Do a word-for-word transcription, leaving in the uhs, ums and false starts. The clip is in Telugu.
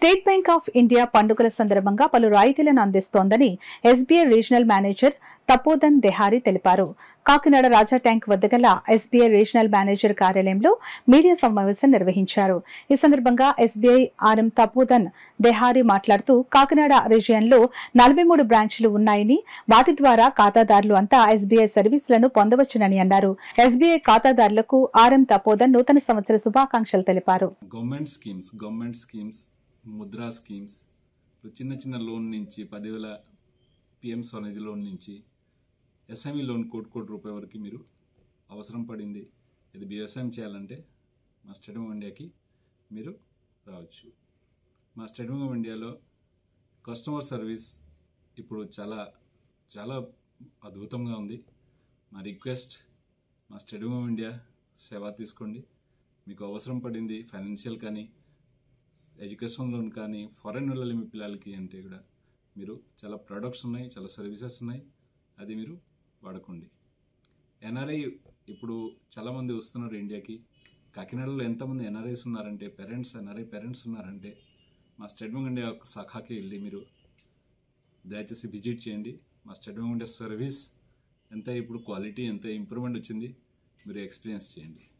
స్టేట్ బ్యాంక్ ఆఫ్ ఇండియా పండుగల సందర్భంగా పలు రాయితీలను అందిస్తోందని SBI regional manager Tapodhan Dehari తెలిపారు. కాకినాడ రాజా ట్యాంక్ వద్ద గల ఎస్బీఐ రీజనల్ మేనేజర్ కార్యాలయంలో మీడియా సమావేశం నిర్వహించారు. ఈ సందర్భంగా ఎస్బీఐ ఆర్ఎం తపోదన్ దెహారీ మాట్లాడుతూ కాకినాడ రీజియన్లో నలభై మూడు బ్రాంచ్లు ఉన్నాయని, వాటి ద్వారా ఖాతాదారులు అంతా ఎస్బీఐ సర్వీసులను పొందవచ్చునని అన్నారు. ఎస్బీఐ ఖాతాదారులకు ఆర్ఎం తపోదన్ నూతన సంవత్సర శుభాకాంక్షలు తెలిపారు. Government schemes government schemes Mudra schemes చిన్న చిన్న లోన్ నుంచి పదివేల పిఎం స్వనిధి లోన్ నుంచి ఎస్ఎంఈ లోన్ కోటి కోటి రూపాయల వరకు మీరు అవసరం పడింది. ఇది వ్యవసాయం చేయాలంటే మా స్టేట్ బ్యాంక్ ఆఫ్ ఇండియాకి మీరు రావచ్చు. మా స్టేట్ బ్యాంక్ ఆఫ్ ఇండియాలో కస్టమర్ సర్వీస్ ఇప్పుడు చాలా చాలా అద్భుతంగా ఉంది. మా రిక్వెస్ట్, మా స్టేట్ బ్యాంక్ ఆఫ్ ఇండియా సేవ తీసుకోండి. మీకు అవసరం పడింది ఫైనాన్షియల్ కానీ, ఎడ్యుకేషన్ లోన్ కానీ, ఫారెన్ వెళ్ళాలి మీ పిల్లలకి అంటే కూడా మీరు చాలా ప్రొడక్ట్స్ ఉన్నాయి, చాలా సర్వీసెస్ ఉన్నాయి, అది మీరు వాడుకోండి. ఎన్ఆర్ఐ ఇప్పుడు చాలామంది వస్తున్నారు ఇండియాకి. కాకినాడలో ఎంతమంది ఎన్ఆర్ఐస్ ఉన్నారంటే, పేరెంట్స్ ఎన్ఆర్ఐ పేరెంట్స్ ఉన్నారంటే మా స్టేట్ బ్యాంక్ ఆఫ్ ఇండియా శాఖకి వెళ్ళి మీరు దయచేసి విజిట్ చేయండి. మా State Bank of India service ఎంత ఇప్పుడు క్వాలిటీ ఎంత ఇంప్రూవ్మెంట్ వచ్చింది మీరు ఎక్స్పీరియన్స్ చేయండి.